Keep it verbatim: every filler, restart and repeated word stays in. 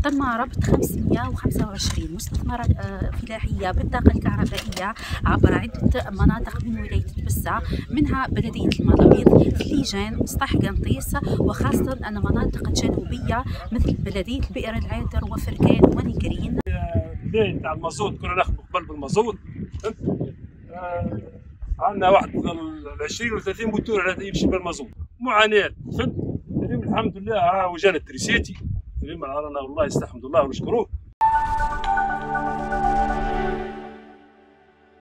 تم ربط خمسمئة وخمسة وعشرين مستثمرات فلاحية بالطاقة الكهربائية عبر عدة مناطق من ولاية تبسة، منها بلدية المضابيض، فليجان، مسطح قنطيس، وخاصة أن مناطق جنوبية مثل بلدية البئر العادر وفركان ونيكرين. البيع تاع المازوت كنا ناخذ قبل بالمازوت، آه عندنا واحد عشرين و ثلاثين موتور على يمشي بالمازوت، معاناة فهمت. اليوم الحمد لله ها وجانا التريسيتي، اليوم رانا والله يستحمد الله ونشكروه.